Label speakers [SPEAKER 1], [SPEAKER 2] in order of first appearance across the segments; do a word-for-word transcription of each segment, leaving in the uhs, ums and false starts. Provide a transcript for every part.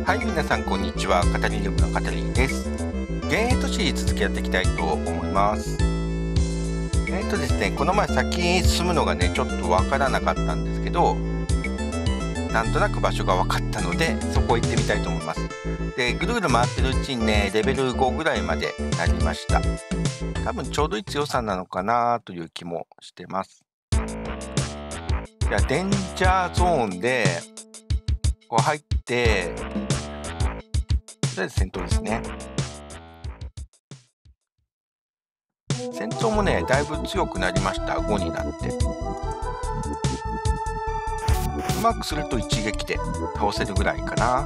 [SPEAKER 1] はい、皆さんこんにちは。カタリウムのカタリンです。ゲートシリーズ続きやっていきたいと思います。えっとですね、この前先に進むのがね、ちょっとわからなかったんですけど、なんとなく場所が分かったので、そこ行ってみたいと思います。で、ぐるぐる回ってるうちにね、レベルごぐらいまでなりました。多分ちょうどいい強さなのかなという気もしてます。じゃあ、デンジャーゾーンで、こう入って、とりあえず戦闘ですね。戦闘もね、だいぶ強くなりました。ごになって。うまくすると一撃で倒せるぐらいかな。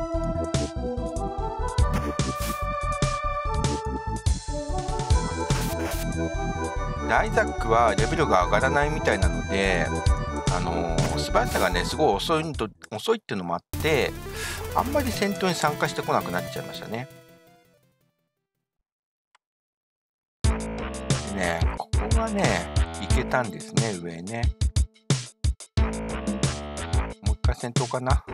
[SPEAKER 1] で、アイザックはレベルが上がらないみたいなので、あのー、素早さがね、すごい遅いと遅いっていうのもあって、あんまり戦闘に参加してこなくなっちゃいましたね。でね、ここがね、いけたんですね、上ね。もう一回戦闘かな。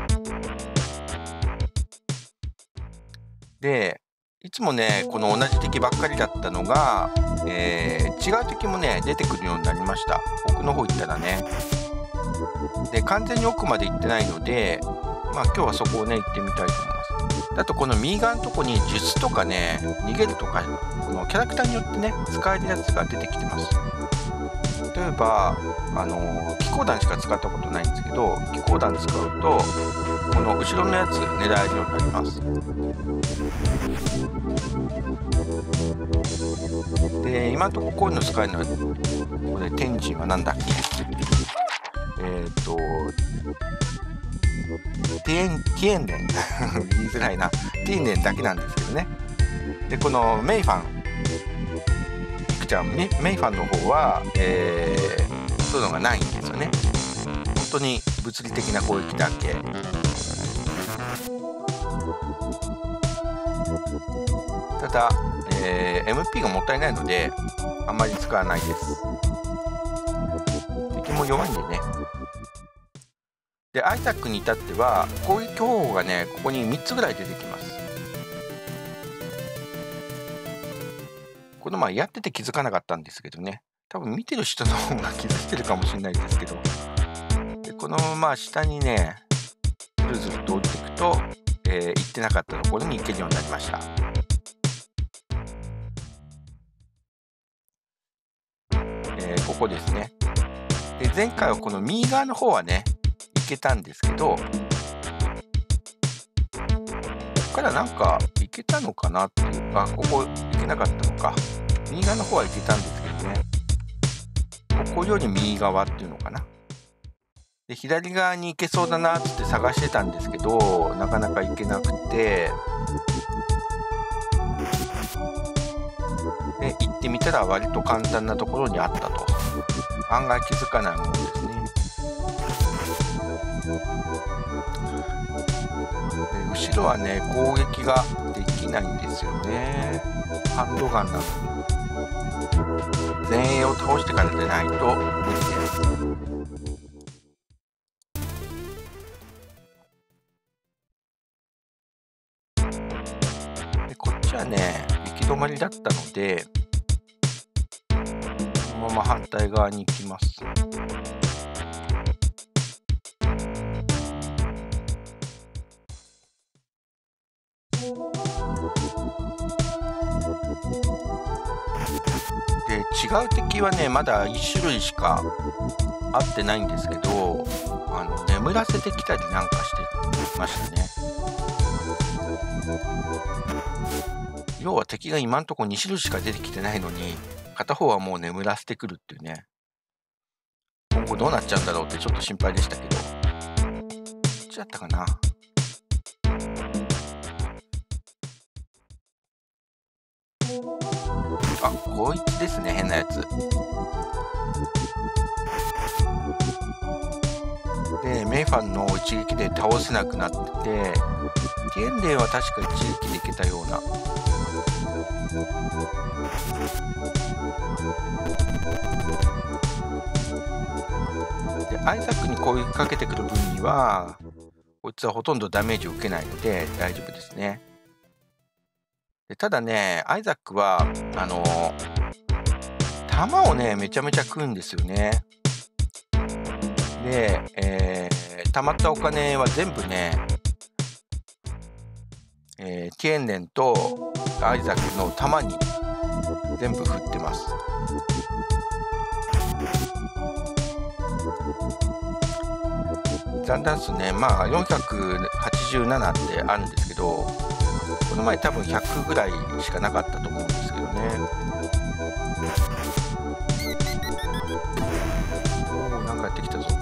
[SPEAKER 1] で、いつもね、この同じ敵ばっかりだったのが、えー、違う敵もね、出てくるようになりました。奥の方行ったらね。で、完全に奥まで行ってないので、まあ今日はそこをね、行ってみたいと思います。あとこの右側のとこに術とかね、逃げるとか、このキャラクターによってね、使えるやつが出てきてます。例えば、あの、気功弾しか使ったことないんですけど、気功弾使うと、この後ろのやつ狙えるようになります。で、今のところこういうの使えるのは、これ天神は何だっけえっと、ティエン、ティエンデン言いづらいな。ティエンデンだけなんですけどね。で、このメイファン、いくちゃん、メイファンの方は、えー、そういうのがないんですよね。本当に物理的な攻撃だけ。ただ、えー、エムピー がもったいないので、あんまり使わないです。敵も弱いんでね。で、アイザックに至っては、攻撃方法がね、ここにみっつぐらい出てきます。この前やってて気づかなかったんですけどね。多分見てる人の方が気づいてるかもしれないですけど。で、このまま下にね、ずるずると降りていくと、えー、行ってなかったところに行けるようになりました。えー、ここですね。で、前回はこの右側の方はね、行けたんですけど、ここからなんか行けたのかなっていう、あ、ここ行けなかったのか。右側の方は行けたんですけどね。ここより右側っていうのかな。で、左側に行けそうだなっつって探してたんですけど、なかなか行けなくて、で、行ってみたら割と簡単なところにあったと。案外気づかないものですね。で、後ろはね、攻撃ができないんですよね。ハンドガンなのに。前衛を倒してからでないと無理です。で、こっちはね、行き止まりだったので、このまま反対側に行きます。で、違う敵はね、まだいち種類しか会ってないんですけど、あの眠らせてきたりなんかしてましたね。要は敵が今んとこに種類しか出てきてないのに、片方はもう眠らせてくるっていうね。今後どうなっちゃうんだろうってちょっと心配でしたけど。どっちだったかな。あ、こいつですね、変なやつ。で、メイファンの一撃で倒せなくなってて、ティエンデンは確か一撃でいけたような。で、アイザックに攻撃かけてくる分には、 こいつはほとんどダメージを受けないので大丈夫ですね。でただね、アイザックはあの弾をねめちゃめちゃ食うんですよね。で、えー、溜まったお金は全部ね、えー、ティエンネンとアイザックの弾に全部振ってます。残弾数ね、まあよんひゃくはちじゅうななってあるんですけど、この前多分ひゃくぐらいしかなかったと思うんですけどね。おお、なんかやってきたぞ。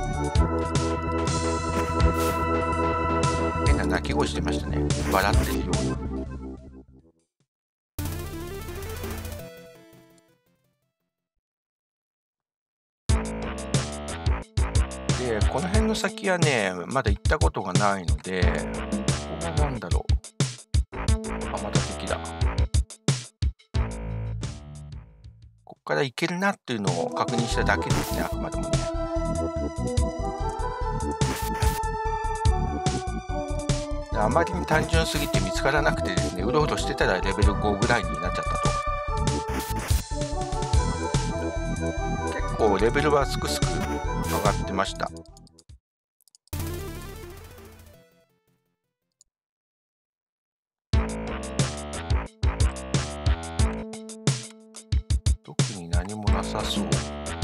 [SPEAKER 1] 変な鳴き声してましたね。笑ってるような。で、この辺の先はね、まだ行ったことがないので、ここは何だろう。あ、また敵だ。ここから行けるなっていうのを確認しただけですね、あくまでもね。あまりに単純すぎて見つからなくてですね、うろうろしてたらレベルごぐらいになっちゃったと。結構レベルはすくすく上がってました。特に何もなさそう。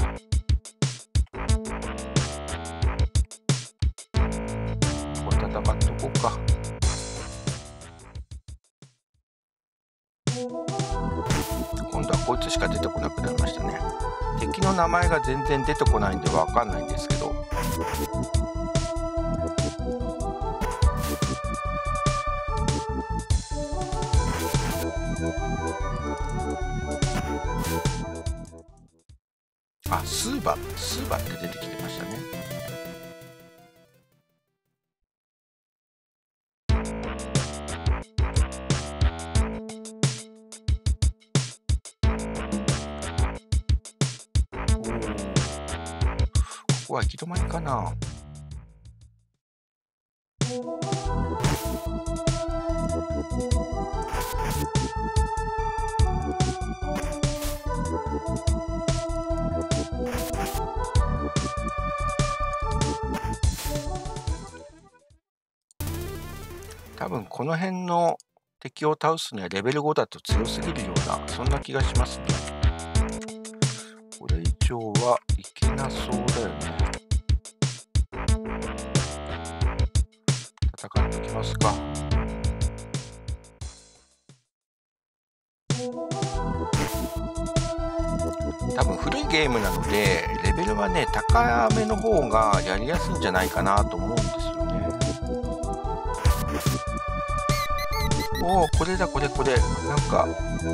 [SPEAKER 1] これ戦っておこうか。今度はこいつしか出てこなくなりましたね。敵の名前が全然出てこないんでわかんないんですけど、あ、スーバスーバって出てきてましたね。ここは行き止まりかな。多分この辺の敵を倒すにはレベルごだと強すぎるような、そんな気がしますね。これ以上はいけなそうだよね。戦っておきますか。多分古いゲームなのでレベルはね高めの方がやりやすいんじゃないかなと思うんですよね。おお、これだこれこれ、なんか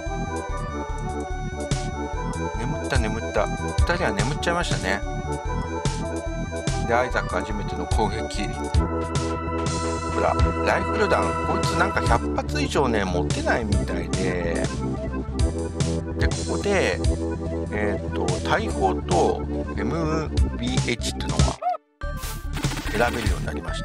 [SPEAKER 1] 眠った眠った、ふたりは眠っちゃいましたね。でアイザック初めての攻撃。ほらライフル弾、こいつなんかひゃく発以上ね持ってないみたいで、でここでえっと大砲と エムビーエイチ っていうのが選べるようになりました。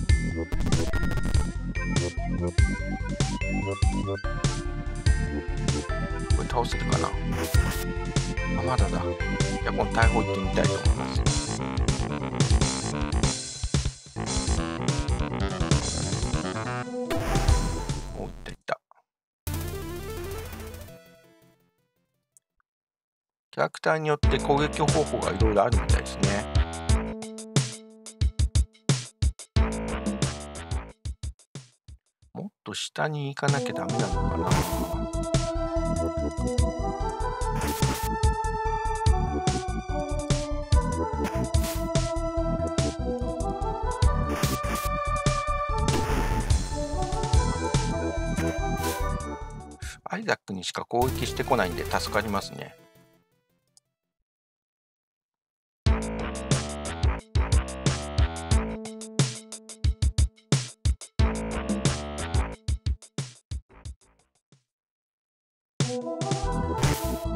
[SPEAKER 1] これ倒せるかな。あ、まだだ。じゃあこの大砲行ってみたいと思います。お、いったいった。キャラクターによって攻撃方法がいろいろあるみたいですね。もっと下に行かなきゃダメなのかな。アイザックにしか攻撃してこないんで助かりますね。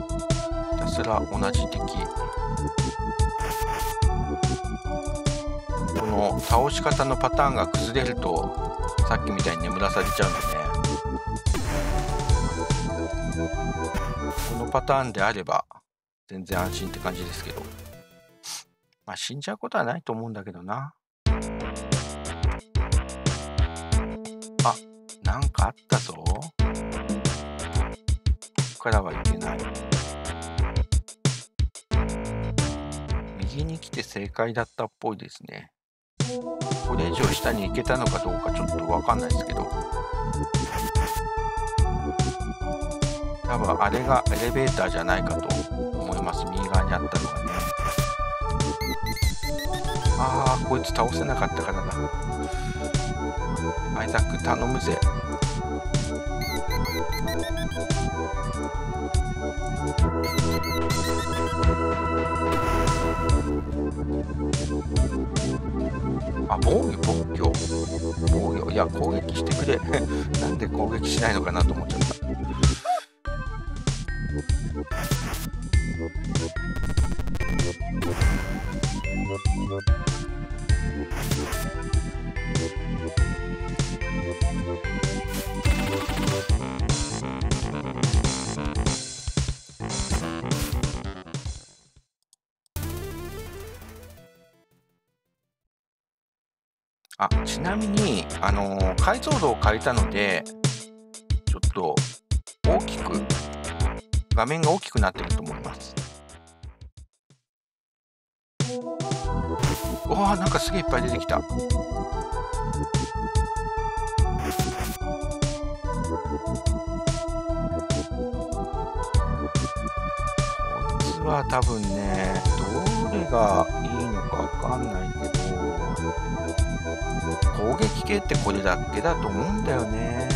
[SPEAKER 1] ひたすら同じ敵。 この倒し方のパターンが崩れるとさっきみたいに眠らされちゃうんでね。このパターンであれば全然安心って感じですけど、まあ死んじゃうことはないと思うんだけどな。あ、なんかあったぞ。ここからはいけない。右に来て正解だったっぽいですね。これ以上下に行けたのかどうかちょっとわかんないですけど、多分あれがエレベーターじゃないかと思います。右側にあったのがね。ああ、こいつ倒せなかったからだ。アイザック頼むぜ。あ、防御、防御、防御、いや、攻撃してくれ。なんで攻撃しないのかなと思っちゃった。あ、ちなみに、あのー解像度を変えたので、ちょっと大きく、画面が大きくなってると思います。おー、なんかすげえいっぱい出てきた。こいつは多分ね、どれがいいのかわかんないけど、攻撃系ってこれだけだと思うんだよね。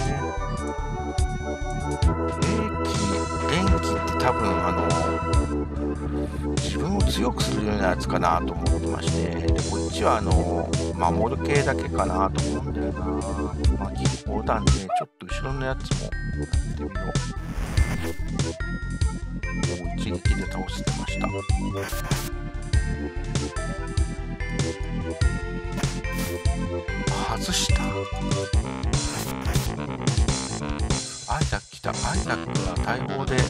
[SPEAKER 1] 兵器、電気って多分あの自分を強くするようなやつかなと思ってまして、でこっちはあの守る系だけかなと思うんだよな。まあ、銀砲弾でちょっと後ろのやつもやってみよう。もう一撃で倒してました。外した。アイザック来た。アイザックは大砲で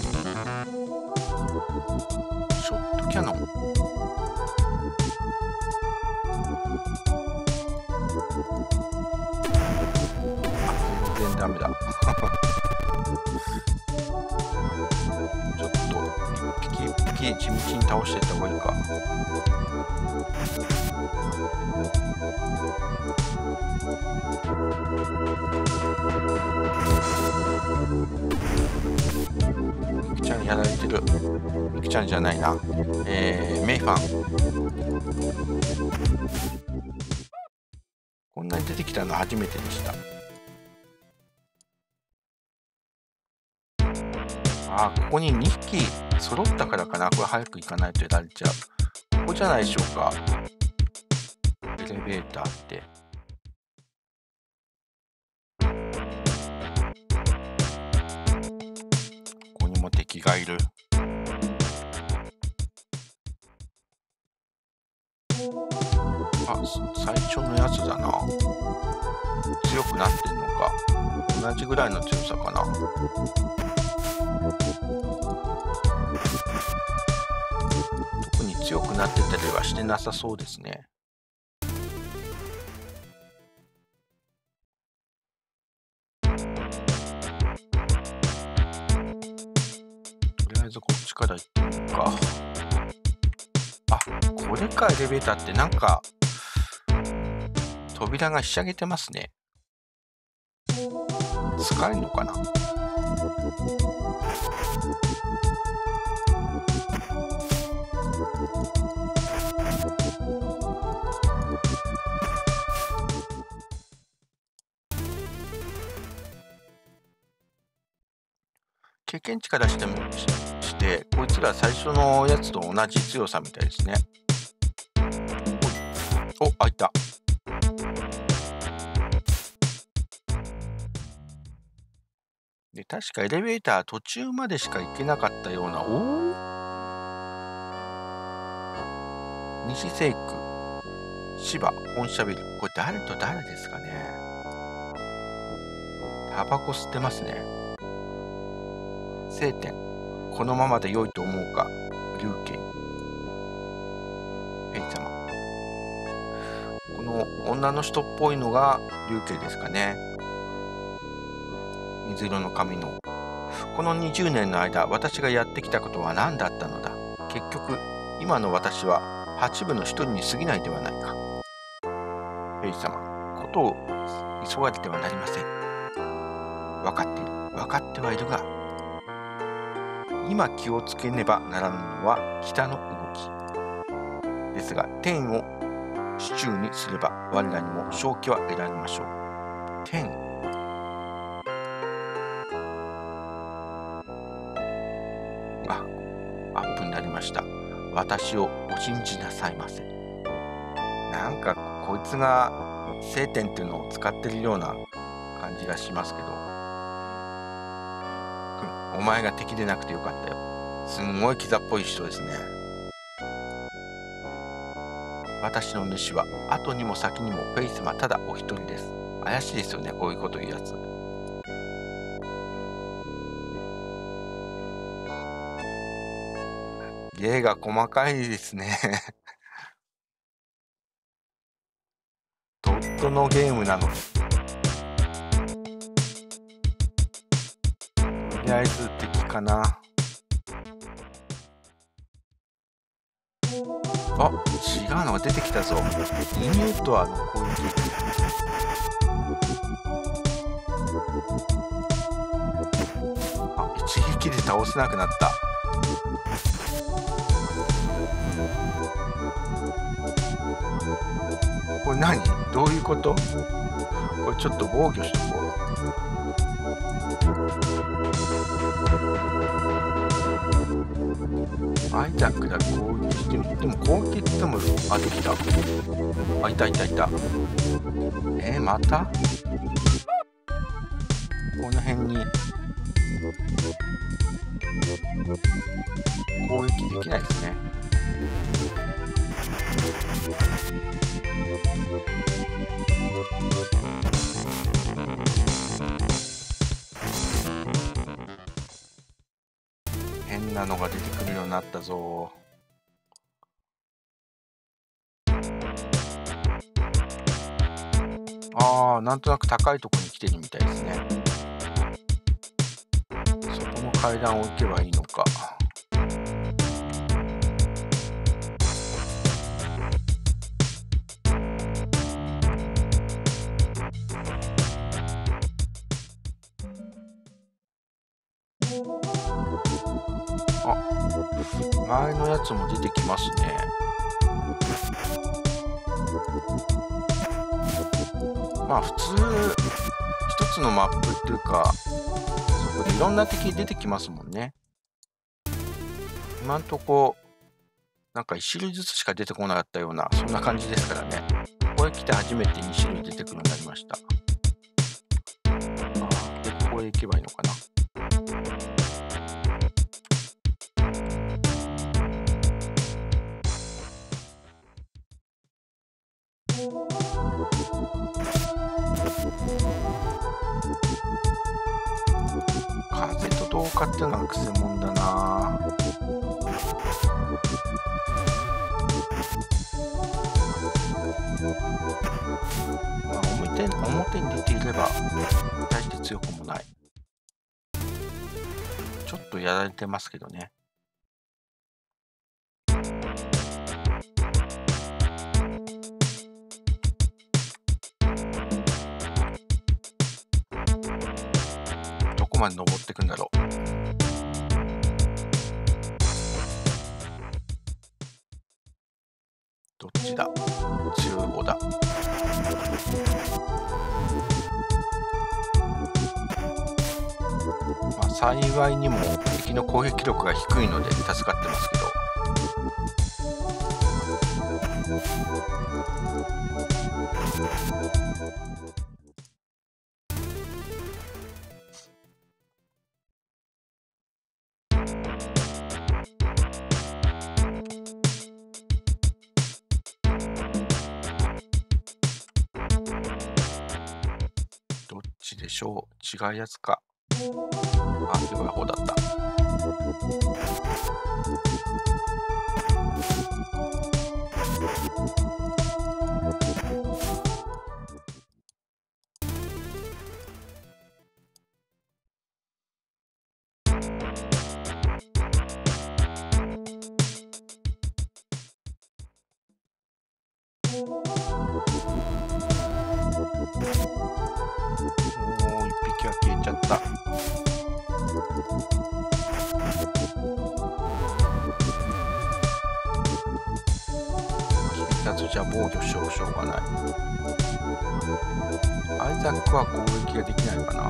[SPEAKER 1] ショットキャノン。あ、全然ダメだ。ちょっと一匹一匹地道に倒していった方がいいか。ミキちゃんやられてる。ミキちゃんじゃないな。えー、メイファン。こんなに出てきたの初めてでした。あー、ここににひき揃ったからかな。これ早く行かないとやられちゃう。ここじゃないでしょうか。エレベーターって。ここにも敵がいる。あ、最初のやつだな。強くなってんのか。同じぐらいの強さかな。特に強くなってたりはしてなさそうですね。とりあえずこっちから行ってみるか。あ、これか。エレベーターってなんか扉がひしゃげてますね。使えるのかな。経験値からしてもして、こいつら最初のやつと同じ強さみたいですね。お、開いた。で、確かエレベーター途中までしか行けなかったような。おお、西聖区。 芝本社ビル。これ誰と誰ですかね。タバコ吸ってますね。晴天。このままで良いと思うか。龍慶。ペイ様。この女の人っぽいのが龍慶ですかね。水色の髪の。このにじゅうねんの間、私がやってきたことは何だったのだ。結局、今の私は八部の一人に過ぎないではないか。ペイ様、ことを急がれてはなりません。分かっている、分かってはいるが、今気をつけねばならぬのは北の動き。ですが、天を手中にすれば我らにも勝機は得られましょう。天。あ、アップになりました。私をお信じなさいませ。なんかこいつが晴天っていうのを使ってるような感じがしますけど、お前が敵でなくてよかったよ。すんごいキザっぽい人ですね。私の主は後にも先にもフェイスマただお一人です。怪しいですよね、こういうこと言うやつ。芸が細かいですね。ドットのゲームなのに。とりあえず敵かな。あ、違うのが出てきたぞ。イニュートアの攻撃。あ、一撃で倒せなくなった。これ何？どういうこと？これちょっと防御しとこう。アイザックだ、攻撃してみて。でも攻撃って言っても、あ、できた。あ、いたいたいた。えー、またこの辺に攻撃できないですね。変なのが出てくるようになったぞ。ああ、なんとなく高いところに来てるみたいですね。そこの階段を行けばいいのか。あ、前のやつも出てきますね。まあ普通一つのマップっていうか、そこでいろんな敵出てきますもんね。今んとこなんかいち種類ずつしか出てこなかったような、そんな感じですからね。ここへ来て初めてに種類出てくるようになりました。あ、でここへ行けばいいのかな。風と同化ってのはくせ者だな。まあ表、表に出ていれば大して強くもない。ちょっとやられてますけどね。どこまで登っていくんだろう。どっちだ？中央だ。まあ幸いにも敵の攻撃力が低いので助かってますけど。 でしょう。違うやつか。あ、弱い方だった。もう一匹は消えちゃった。君たちじゃ防御しようしょうがない。アイザックは攻撃ができないかな。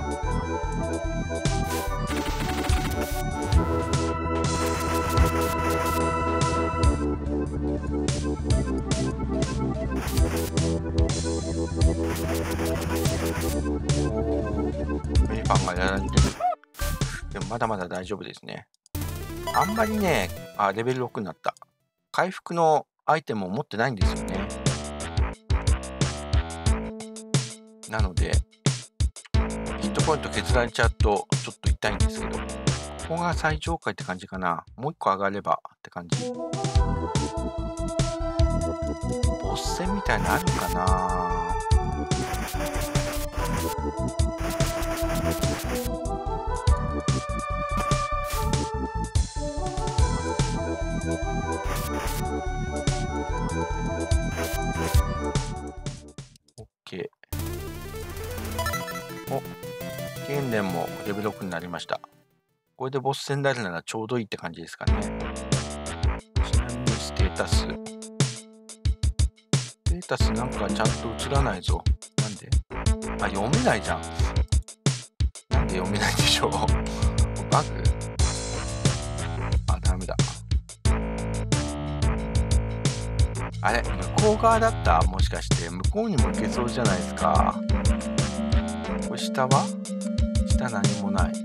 [SPEAKER 1] メイパンがやられてる。でもまだまだ大丈夫ですね。あんまりね、あ、レベルろくになった。回復のアイテムを持ってないんですよね。なので、ヒットポイント削られちゃうとちょっと痛いんですけど、ここが最上階って感じかな。もう一個上がればって感じ。ボス戦みたいなのあるかな。オッケー。お、剣伝もレベルろくになりました。これでボス戦になるならちょうどいいって感じですかね。ちなみにステータス。ステータスなんかちゃんと映らないぞ。なんで？あ、読めないじゃん。なんで読めないんでしょう。バグ？あ、ダメだ。あれ、向こう側だった？もしかして向こうにも行けそうじゃないですか。これ下は？下何もない。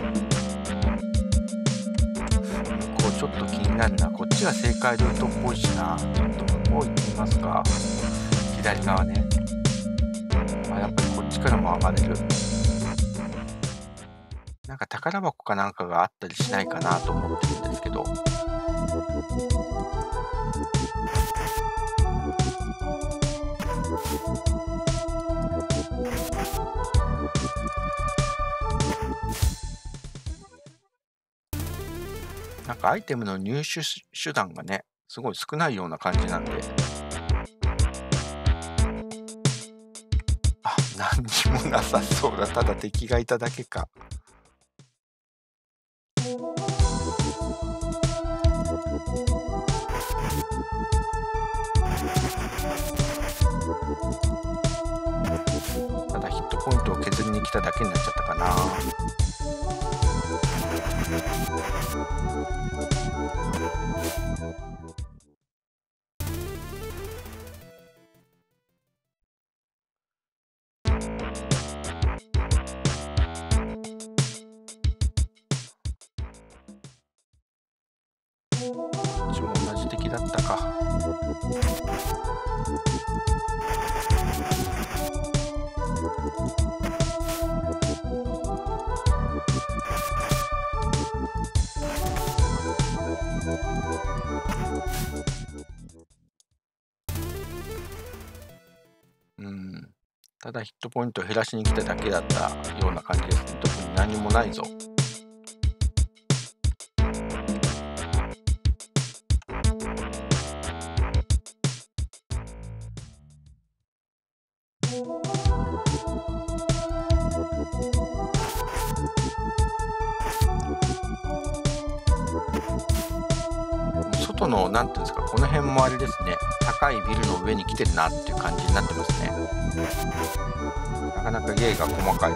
[SPEAKER 1] 向こうちょっと気になるな。こっちが正解ルートっぽいしな。ちょっと向こう行ってみますか。左側ね。あ、やっぱりこっちからも上がれる。なんか宝箱かなんかがあったりしないかなと思ってるんですけど。なんかアイテムの入手手段がね、すごい少ないような感じなんで。あ、何にもなさそうだ。ただ敵がいただけか。ただヒットポイントを削りに来ただけになっちゃったかな。こっちも同じ敵だったか。うん。ただヒットポイントを減らしに来ただけだったような感じですね。特に何もないぞ。外のなんていうんですか、この辺もあれですね、高いビルの上に来てるなっていう感じになってますね。なかなか芸が細かい。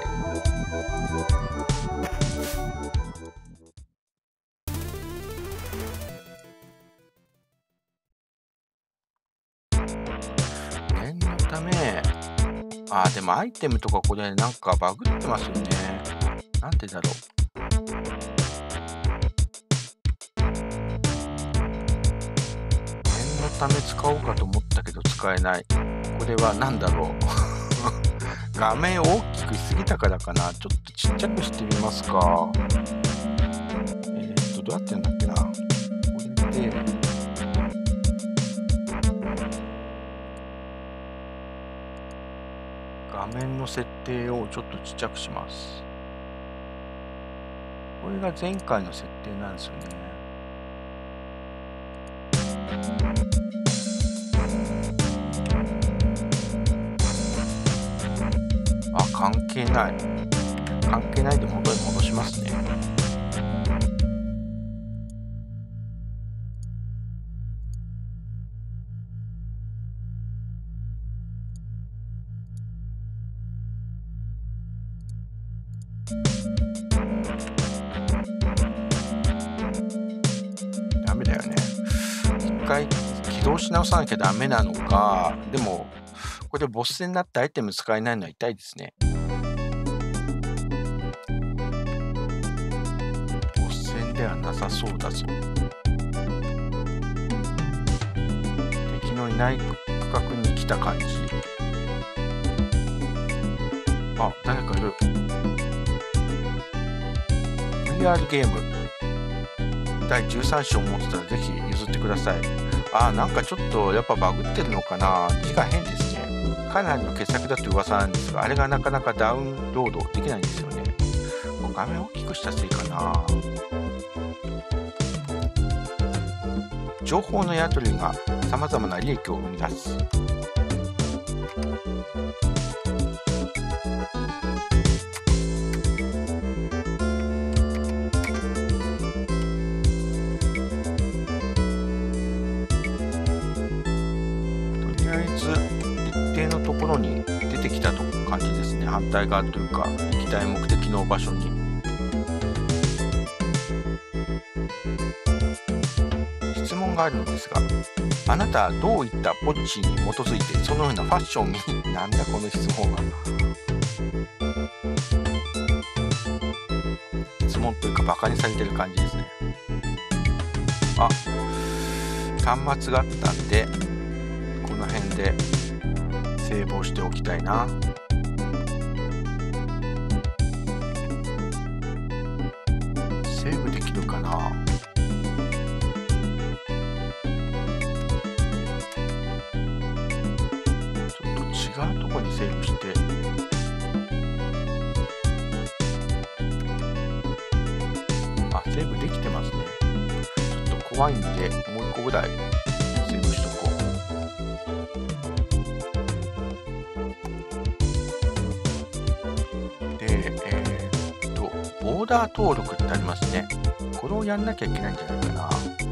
[SPEAKER 1] 念のため、あーでもアイテムとかこれなんかバグってますよね。なんでだろう。ため使おうかと思ったけど使えない。これは何だろう。 画面大きくしすぎたからかな。ちょっとちっちゃくしてみますか。えー、っと、どうやってんだっけな。これで、画面の設定をちょっとちっちゃくします。これが前回の設定なんですよね。あ、関係ない。関係ないで元に戻しますね。ダメだよね。一回起動し直さなきゃダメなのか。でも、これでボス戦になってアイテム使えないのは痛いですね。ボス戦ではなさそうだぞ。敵のいない区画に来た感じ。あ、誰かいる。ブイアール ゲームだいじゅうさん章を持ってたらぜひ譲ってください。あ、なんかちょっとやっぱバグってるのかな。字が変ですね。かなりの傑作だという噂なんですが、あれがなかなかダウンロードできないんですよね。画面大きくしたせいかな。情報のやり取りがさまざまな利益を生み出す。とりあえず一定のところに出てきたと感じですね。反対側というか行きたい目的の場所に。質問があるのですが、あなたはどういったポリシーに基づいてそのようなファッションになんだこの質問は。質問というかバカにされてる感じですね。あ、端末があったんでこの辺でセーブをしておきたいな。セーブできるかな。ちょっと違うとこにセーブして。あ、セーブできてますね。ちょっと怖いんでもう一個ぐらいセーブしとこう。オーダー登録ってありますね。これをやんなきゃいけないんじゃないかな。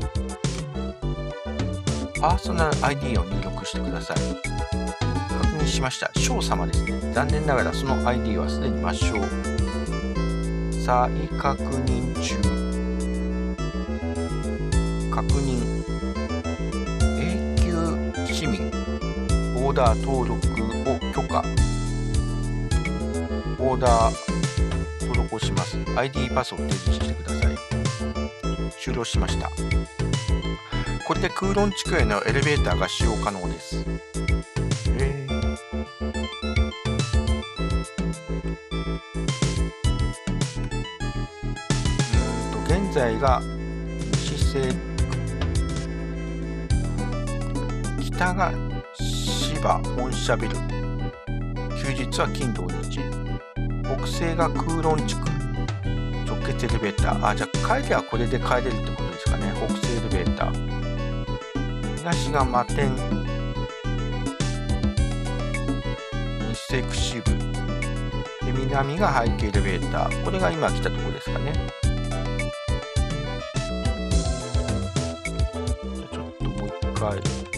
[SPEAKER 1] パーソナル アイディー を入力してください。確認しました。翔様ですね。残念ながらその アイディー はすでに抹消。再確認中。確認。永久市民。オーダー登録を許可。オーダー登録をします。アイディー パスを提示してください。終了しました。これで空論地区へのエレベーターが使用可能です。えー、うんと現在が西西北が芝本社ビル。休日は金土日。北西が空論地区。直結エレベーター。あ、じゃあ帰りはこれで帰れるってことですかね。北西エレベーター。東が摩天。日西区支部。で、南が背景エレベーター。これが今来たところですかね。じゃあちょっともう一回。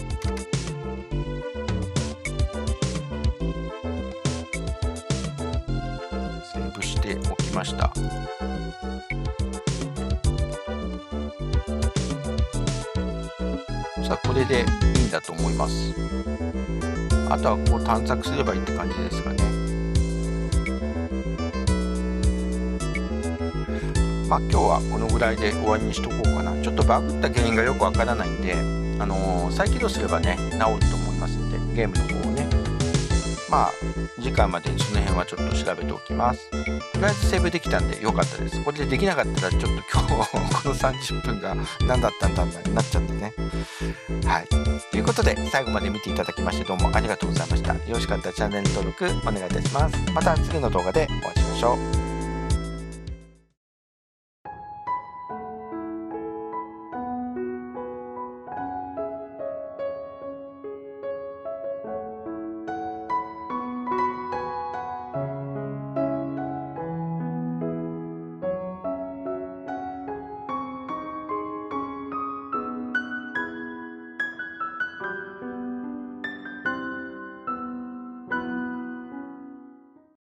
[SPEAKER 1] しておきました。さあこれでいいんだと思います。あとはこう探索すればいいって感じですかね。まあ今日はこのぐらいで終わりにしとこうかな。ちょっとバグった原因がよくわからないんで、あのー、再起動すればね治ると思いますんで、ゲームの方をね。ままあ次回までにその辺はちょっと調べておきます。とりあえずセーブできたんで良かったです。これでできなかったらちょっと今日このさんじゅっぷんが何だったんだになっちゃってね。はい。ということで最後まで見ていただきましてどうもありがとうございました。よろしかったらチャンネル登録お願いいたします。また次の動画でお会いしましょう。